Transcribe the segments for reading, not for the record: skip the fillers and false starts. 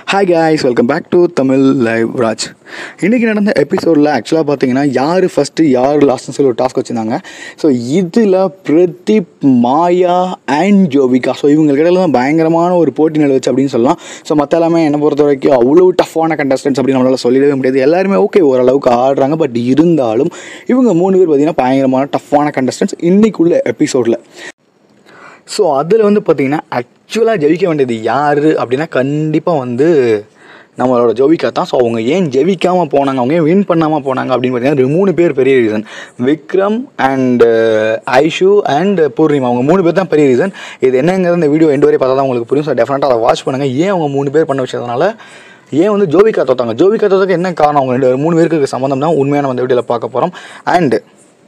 Hi guys, welcome back to Tamil Live Raj. இன்றைக்கி நடந்த எபிசோடில் ஆக்சுவலாக பார்த்தீங்கன்னா யார் ஃபஸ்ட்டு யார் லாஸ்ட்னு சொல்லி ஒரு டாஸ்க் வச்சுருந்தாங்க. ஸோ இதில் பிரதீப், மாயா அண்ட் ஜோவிகா, ஸோ இவங்களுக்கு இடையில தான் பயங்கரமான ஒரு போட்டி நிலவுச்சு அப்படின்னு சொல்லலாம். ஸோ மற்ற எல்லாமே என்னை பொறுத்த வரைக்கும் அவ்வளோ டஃப்பான கண்டஸ்டன்ஸ் அப்படின்னு நம்மளால் சொல்லவே முடியாது. எல்லாருமே ஓகே ஓரளவுக்கு ஆடுறாங்க, பட் இருந்தாலும் இவங்க 3 பேர் பார்த்திங்கன்னா பயங்கரமான டஃப்பான கண்டஸ்டன்ஸ் இன்றைக்குள்ள எபிசோடில். ஸோ அதில் பார்த்திங்கன்னா ஆக்சுவலாக ஜெயிக்க வேண்டியது யார் அப்படின்னா கண்டிப்பாக நம்மளோட ஜோவிகா தான். ஸோ அவங்க ஏன் ஜெயிக்காமல் போனாங்க, அவங்க ஏன் வின் பண்ணாமல் போனாங்க அப்படின்னு பார்த்தீங்கன்னா 3 பேர் பெரிய reason. Vikram and Aishu and Poornima, அவங்க 3 பேர் தான் பெரிய ரீசன். இது என்னங்கிறது இந்த வீடியோ எண்டு வரை பார்த்தா தான் உங்களுக்கு புரியும். ஸோ டெஃபினட்டாக அதை வாட்ச் பண்ணுங்கள். ஏன் அவங்க 3 பேர் பண்ண வச்சதுனால ஏன் ஜோவிகா தோத்தாங்க, ஜோவிகா தோத்தாக்கு என்ன காரணம், அவங்க 3 பேருக்கு சம்மந்தம் தான் உண்மையான வீடியோவில் பார்க்க போகிறோம். அண்டு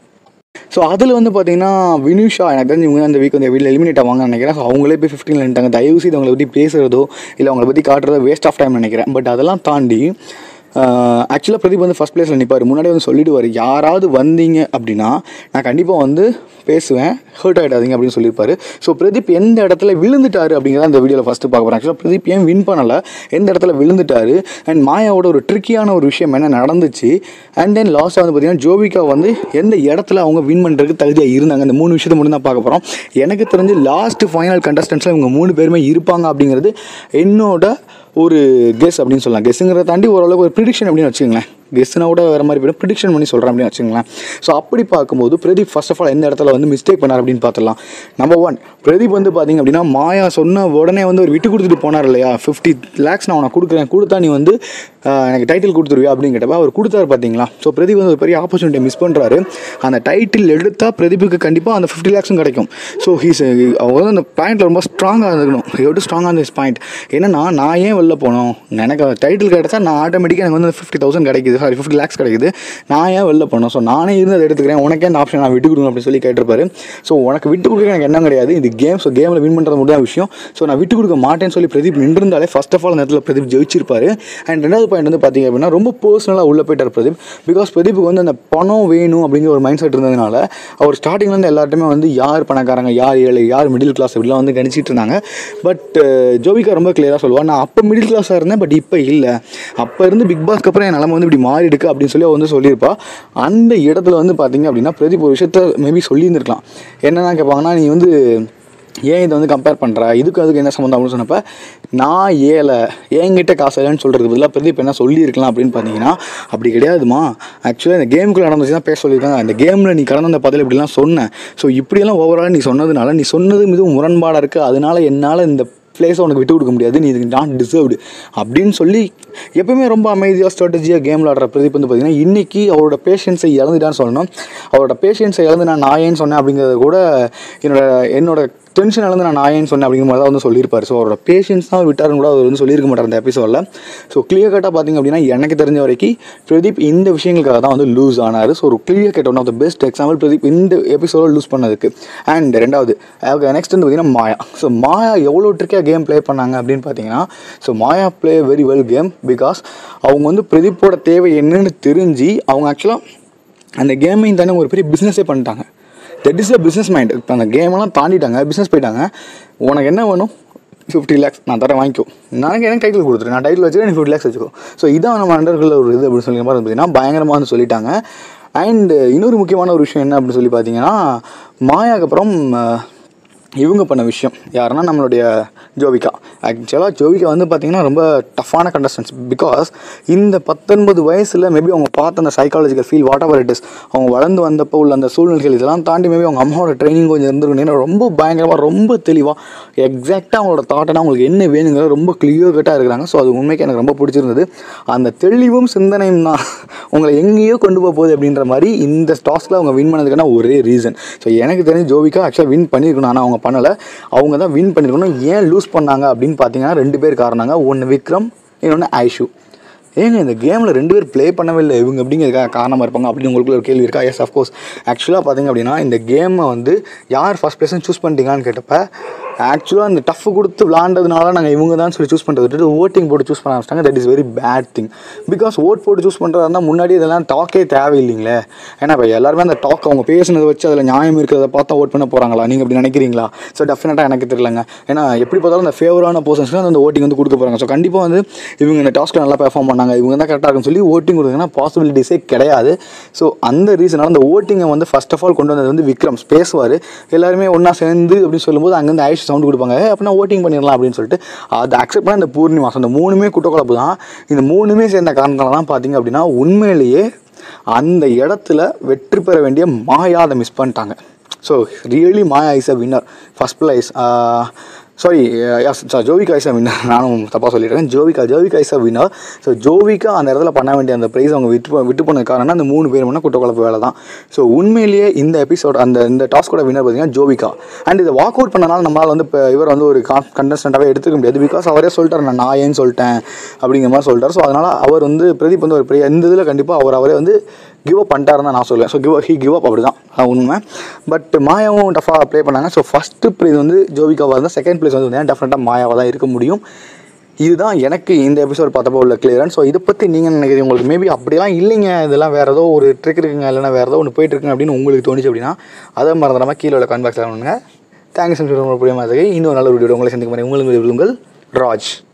ஸோ அதில் பார்த்தீங்கன்னா வினுஷா, எனக்கு தெரிஞ்சு இவங்க அந்த வீக் வீட்டில் எலிமினேட் ஆவாங்கன்னு நினைக்கிறேன். ஸோ அவங்களே போய் 15 நின்ட்டாங்க. தயவு செய்து அவங்களை பற்றி பேசுகிறதோ இல்லை அவங்கள பற்றி காட்டுறதோ வேஸ்ட் ஆஃப் டைம் நினைக்கிறேன். பட் அதெல்லாம் தாண்டி ஆக்சுவலாக பிரதீப் ஃபஸ்ட் பிளேஸில் நிற்பார். முன்னாடியே சொல்லிவிடுவார், யாராவது வந்தீங்க அப்படின்னா நான் கண்டிப்பாக பேசுவேன், ஹர்ட் ஆகிடாதீங்க அப்படின்னு சொல்லியிருப்பார். ஸோ பிரதீப் எந்த இடத்துல விழுந்துட்டார் அப்படிங்கிறத அந்த வீடியோவில் ஃபஸ்ட்டு பார்க்க போகிறேன். ஆக்சுவலாக பிரதீப் ஏன் வின் பண்ணலை, எந்த இடத்துல விழுந்துட்டார், அண்ட் மாயாவோட ஒரு ட்ரிக்கியான ஒரு விஷயம் என்ன நடந்துச்சு, அண்ட் தென் லாஸ்ட்டாக பார்த்தீங்கன்னா ஜோவிகா எந்த இடத்துல அவங்க வின் பண்ணுறதுக்கு தகுதியாக இருந்தாங்க. இந்த 3 விஷயத்தை மட்டும் தான் பார்க்க போகிறோம். எனக்கு தெரிஞ்சு லாஸ்ட் ஃபைனல் கண்டஸ்டன்ஸில் இவங்க 3 பேருமே இருப்பாங்க அப்படிங்கிறது என்னோட ஒரு கெஸ் அப்படின்னு சொல்லலாம். கெஸ்ஸுங்கிறத தாண்டி ஓரளவுக்கு ஒரு ப்ரிடிக்ஷன் அப்படின்னு வச்சுக்கோங்களேன். கெஸ்ஸுனா கூட வேறு மாதிரி போய்டும், ப்ரிடிக்ஷன் பண்ணி சொல்கிறேன் அப்படின்னு வச்சுங்களேன். ஸோ அப்படி பார்க்கும்போது பிரதீப் ஃபர்ஸ்ட் ஆஃப் ஆல் எந்த இடத்துல மிஸ்டேக் பண்ணார் அப்படின்னு பார்த்துடலாம். நம்பர் 1, பிரதீப் பார்த்திங்க அப்படின்னா மாயா சொன்ன உடனே ஒரு விட்டு கொடுத்துட்டு போனார் இல்லையா. 50 lakhs நான் உனக்கு கொடுக்குறேன், கொடுத்தா நீ எனக்கு டைட்டில் கொடுத்துருவியா அப்படின்னு கேட்டப்ப அவர் கொடுத்தாரு பார்த்தீங்களா. ஸோ பிரதீப் ஒரு பெரிய ஆப்பர்ச்சுனிட்டியை மிஸ் பண்ணுறாரு. அந்த டைட்டில் எடுத்தால் பிரதீப்புக்கு கண்டிப்பாக அந்த 50 lakhs கிடைக்கும். ஸோ அவங்க அந்த பாயிண்டில் ரொம்ப ஸ்ட்ராங்காக இருக்கணும். எவ்வளோ ஸ்ட்ராங்காக இருந்த பாயிண்ட் என்னன்னா, நான் ஏன் வெளில போனோம், எனக்கு டைட்டில் கிடைச்சா நான் ஆட்டோமேட்டிக்காக எனக்கு 50,000 கிடைக்குது, 50 lakhs கிடைக்குது, நான் ஏன் வெளில போனோம், ஸோ நானே இருந்து அதை எடுத்துக்கிறேன், உனக்கே அந்த ஆப்ஷன் நான் விட்டு கொடுக்கணும் அப்படின்னு சொல்லி கேட்டிருப்பாரு. ஸோ உனக்கு விட்டு கொடுக்க எனக்கு என்ன கிடையாது, இது கேம். ஸோ கேமில் வின் பண்ணுறது மட்டும் தான் விஷயம். ஸோ நான் விட்டு கொடுக்க மாட்டேன்னு சொல்லி பிரதீப் நின்றிருந்தாலே ஃபர்ஸ்ட் ஆஃப் ஆல் அந்த இடத்துல பிரதீப் ஜெயிச்சிருப்பாரு. அண்ட் ரெண்டாவது பாயிண்ட் பார்த்தீங்க அப்படின்னா ரொம்ப பர்சனலாக உள்ளே போயிட்டார் பிரதீப். பிகாஸ் பிரதீப்புக்கு அந்த பணம் வேணும் அப்படிங்கிற ஒரு மைண்ட் செட் இருந்ததுனால அவர் ஸ்டார்டிங்லேருந்து எல்லாருமே யார் பணக்காரங்க, யார் ஏழை, யார் மிடில் கிளாஸ் அப்படிலாம் கணிச்சிட்டு இருந்தாங்க. பட் ஜோவிகா ரொம்ப கிளியராக சொல்லுவாள், நான் அப்போ மிடில் கிளாஸாக இருந்தேன், பட் இப்போ இல்லை, அப்போ இருந்து பிக் பாஸ்க்கு அப்புறம் என் நிலமை இப்படி மாறிடுக்கு அப்படின்னு சொல்லி சொல்லியிருப்பா. அந்த இடத்துல பார்த்தீங்க அப்படின்னா பிரதீப் ஒரு விஷயத்த மேபி சொல்லியிருந்துருக்கலாம். என்னென்னா கேட்பாங்கன்னா, நீ ஏன் இதை கம்பேர் பண்ணுற, அதுக்கு என்ன சம்மந்தம் அப்படின்னு சொன்னப்போ, நான் ஏழை, என்கிட்ட காசு இல்லைன்னு சொல்கிறதுக்கு பதிலாக பிரதீப் என்ன சொல்லியிருக்கலாம் அப்படின்னு பார்த்தீங்கன்னா, அப்படி கிடையாதுமா, ஆக்சுவலாக இந்த கேமுக்குள்ளே நடந்துச்சு தான் பேச சொல்லியிருக்காங்க, அந்த கேமில் நீ கடந்த அந்த பதில் இப்படிலாம் சொன்னேன், ஸோ இப்படியெல்லாம் ஓவராலாக நீ சொன்னதுனால நீ சொன்னது மிகவும் முரண்பாடாக இருக்குது, அதனால என்னால் இந்த பிளேஸை உனக்கு விட்டு கொடுக்க முடியாது, நீ இதுக்கு நாட் டிசர்வ்டு அப்படின்னு சொல்லி எப்பவுமே ரொம்ப அமைதியாக ஸ்ட்ராட்டஜியாக கேம் விளாடுற பிரதீப் பார்த்தீங்கன்னா இன்றைக்கி அவரோட பேஷன்ஸை இழந்துட்டான்னு சொல்லணும். அவரோட பேஷன்ஸை இழந்து நான் ஏன்னு சொன்னேன் அப்படிங்கிறத கூட என்னோட டென்ஷன் இழந்து நான் ஏன்னு சொன்னேன் அப்படிங்கிற மாதிரி தான் சொல்லியிருப்பார். ஸோ அவரோட பேஷன்ஸ் தான் விட்டாருன்னு கூட அவர் சொல்லியிருக்க மாட்டார் அந்த எபிசோடில். ஸோ கிளியர் கட்டாக பார்த்திங்க அப்படின்னா எனக்கு தெரிஞ்ச வரைக்கும் பிரதீப் இந்த விஷயங்களுக்காக தான் லூஸ் ஆனார். ஸோ ஒரு clear cut one of the best example Pradeep இந்த எபிசோடில் லூஸ் பண்ணதுக்கு. அண்ட் ரெண்டாவது நெக்ஸ்ட் பார்த்திங்கன்னா மாயா. ஸோ மாயா எவ்வளோ ட்ரிக்காக கேம் ப்ளே பண்ணாங்க அப்படின்னு பார்த்தீங்கன்னா, so Maya play very well game. Because அவங்க பிரதீப்போட தேவை என்னன்னு தெரிஞ்சு அவங்க ஆக்சுவலாக அந்த கேமையும் தானே ஒரு பெரிய பிஸ்னஸே பண்ணிட்டாங்க. That is a business mind. இப்போ அந்த கேமெல்லாம் தாண்டிட்டாங்க, பிஸ்னஸ் போயிட்டாங்க. உனக்கு என்ன வேணும், 50 lakhs நான் தரேன், வாங்கிக்கோ, எனக்கு டைட்டில் கொடுத்துரு, நான் டைட்டில் வச்சுக்கிறேன், நீ 50 lakhs வச்சுக்கோ. ஸோ இதான் நம்ம அண்டர்களில் ஒரு இது அப்படின்னு சொல்லி பார்த்தீங்கன்னா பயங்கரமாக சொல்லிட்டாங்க. அண்ட் இன்னொரு முக்கியமான ஒரு விஷயம் என்ன அப்படின்னு சொல்லி பார்த்தீங்கன்னா, மாயாவுக்கு அப்புறம் இவங்க பண்ண விஷயம் யாருன்னா நம்மளுடைய ஜோவிகா. ஆக்சுவலாக ஜோவிகா பார்த்திங்கன்னா ரொம்ப டஃப்பான கண்டஸ்டன்ஸ். பிகாஸ் இந்த 19 வயசில் மேபி அவங்க பார்த்த அந்த psychological feel whatever it is, அவங்க வளர்ந்து வந்தப்போ உள்ள அந்த சூழ்நிலைகள் இதெல்லாம் தாண்டி மேபி அவங்க அம்மாவோட ட்ரைனிங் கொஞ்சம் இருந்திருக்கணும். ரொம்ப பயங்கரமாக ரொம்ப தெளிவாக எக்ஸாக்டாக அவங்களோட தாட்டனா அவங்களுக்கு என்ன வேணுங்கிறது ரொம்ப கிளியர் கட்டாக இருக்கிறாங்க. ஸோ அது உண்மைக்கு எனக்கு ரொம்ப பிடிச்சிருந்தது. அந்த தெளிவும் சிந்தனையும் தான் உங்களை எங்கேயோ கொண்டு போகுது அப்படின்ற மாதிரி இந்த டாஸ்கில் அவங்க வின் பண்ணதுக்கான ஒரே ரீசன். ஸோ எனக்கு தெரிஞ்சு ஜோவிகா ஆக்சுவலாக வின் பண்ணியிருக்கணும், ஆனால் அவங்க பண்ணலை. அவங்க தான் வின் பண்ணியிருக்கணும். ஏன் லூஸ் பண்ணாங்க அப்படின்னு பார்த்தீங்கன்னா 2 பேர் காரணங்க. ஒன்று விக்ரம், இன்னொன்று ஐஷு. ஏங்க இந்த கேமில் 2 பேர் ப்ளே பண்ணவே இல்லை இவங்க அப்படிங்கிறதுக்காக காரணமாக இருப்பாங்க அப்படின்னு உங்களுக்கு ஒரு கேள்வி இருக்கா? Yes, of course. ஆக்சுவலாக பார்த்திங்க அப்படின்னா இந்த கேமை யார் ஃபஸ்ட் பிளேஸ்னு சூஸ் பண்ணிட்டீங்கன்னு கேட்டப்போ ஆக்சுவலாக அந்த டஃப் கொடுத்து விளாண்டதுனால நாங்கள் இவங்க தான் சொல்லி சூஸ் பண்ணுறது விட்டுட்டு ஓட்டிங் போட்டு சூஸ் பண்ண ஆரம்பிச்சிட்டாங்க. That is very bad thing. Because vote போட்டு சூஸ் பண்ணுறதா இருந்தால் முன்னாடி இதெல்லாம் டாக்கே தேவையில்லைங்களே. ஏன்னா இப்போ எல்லாருமே அந்த டாக் அவங்க பேசுனதை வச்சு அதில் நியாயம் இருக்கிறத பார்த்தா ஓட் பண்ண போகிறாங்களா, நீங்கள் அப்படி நினைக்கிறீங்களா? ஸோ டெஃபினட்டாக எனக்கு தெரியலங்க. ஏன்னா எப்படி பார்த்தாலும் அந்த ஃபேவரான பர்சன்ஸ்க்கு அந்த ஓட்டிங் வந்து கொடுக்க போகிறாங்க. ஸோ கண்டிப்பாக வந்து இவங்க இந்த டாஸ்க்கில் நல்லா பெர்ஃபார்ம் பண்ணாங்க, இவங்க தான் கரெக்டாக இருக்குன்னு சொல்லி ஓட்டிங் கொடுத்தீங்கன்னா பாசிபிலிட்டிஸே கிடையாது. ஸோ அந்த ரீசனால் அந்த ஓட்டிங்கை வந்து ஃபர்ஸ்ட் ஆஃப் ஆல் கொண்டு வந்தது வந்து விக்ரம் பேசுவார். எல்லாருமே ஒன்றா சேர்ந்து அப்படின்னு சொல்லும்போது அங்கேருந்து ஐஸ் சவுண்ட் கொடுப்பாங்க, அப்படின்னா ஓட்டிங் பண்ணிடலாம் அப்படின்னு சொல்லிட்டு அதை அக்செப்ட் பண்ண இந்த பூர்ணிமா. அந்த 3மே குட்டக்குழப்பு தான். இந்த 3மே சேர்ந்த காரணத்தால் தான் பார்த்தீங்க அப்படின்னா உண்மையிலேயே அந்த இடத்துல வெற்றி பெற வேண்டிய மாயா அதை மிஸ் பண்ணிட்டாங்க. So really Maya is a winner. First prize Jovika is a winner. நானும் தப்பாக சொல்லிடுறேன். Jovika is a winner. So Jovika அந்த இடத்துல பண்ண வேண்டிய அந்த ப்ரைஸ் அவங்க விட்டு போனது காரணம் அந்த 3 பேர் முன்னே குட்டக்குழப்பு வேலை தான். ஸோ உண்மையிலேயே இந்த எபிசோட் இந்த டாஸ்கோட வின்னர் பார்த்தீங்கன்னா ஜோவிகா. அண்ட் இதை வாக் அவுட் பண்ணனால நம்மளால் வந்து இப்போ இவர் வந்து ஒரு கண்டஸ்டண்ட்டாகவே எடுத்துக்க முடியாது. பிகாஸ் அவரே சொல்லிட்டார், நான் ஏன்னு சொல்லிட்டேன் அப்படிங்கிற மாதிரி சொல்லிட்டார். ஸோ அதனால் அவர் வந்து பிரதீப் வந்து ஒரு இந்த இதில் கண்டிப்பாக அவரே வந்து கிவ் அப் பண்ணிட்டாருன்னு தான் நான் சொல்லுவேன். ஸோ கிவ் அப் அப்படி தான் உண்மை. பட் மாயாவும் டஃபாக ப்ளே பண்ணாங்க. ஸோ ஃபஸ்ட்டு ப்ரைஸ் வந்து ஜோவிகாவாக இருந்தால், செகண்ட் ப்ளேஸ் வந்து டெஃபினட்டாக மாயாவாக தான் இருக்க முடியும். இதுதான் எனக்கு இந்த எபிசோட் பார்த்தப்போ உள்ள கிளியரன்ஸ். ஸோ இதை பற்றி நீங்கள் நினைக்கிறீங்க? உங்களுக்கு மேபி அப்படிலாம் இல்லைங்க, இதெல்லாம் வேறு ஏதோ ஒரு ட்ரிக் இருக்குங்க, இல்லைனா வேறு ஏதோ ஒன்று போயிட்டுருக்குங்க அப்படின்னு உங்களுக்கு தோணுச்சு அப்படின்னா அதை மறந்துடாமல் கீழே உள்ள கமெண்ட் பாக்ஸில் பண்ணுங்கள். தேங்க்ஸ். புரிய மாதிரி இன்னும் நல்ல வீடியோ உங்களை சந்திக்க மாதிரி உங்கள் ராஜ்.